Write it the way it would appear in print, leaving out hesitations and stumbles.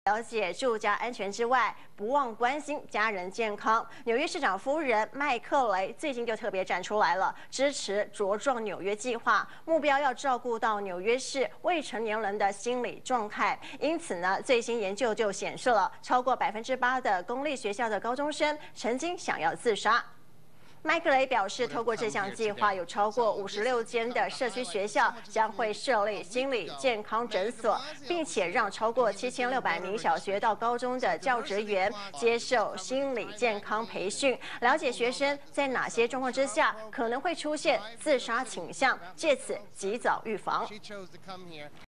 了解住家安全之外，不忘关心家人健康。纽约市长夫人麦克雷最近就特别站出来了，支持茁壮纽约计划，目标要照顾到纽约市未成年人的心理状态。因此呢，最新研究就显示了，超过8%的公立学校的高中生曾经想要自杀。 麦克雷表示，透过这项计划，有超过56间的社区学校将会设立心理健康诊所，并且让超过7600名小学到高中的教职员接受心理健康培训，了解学生在哪些状况之下可能会出现自杀倾向，借此及早预防。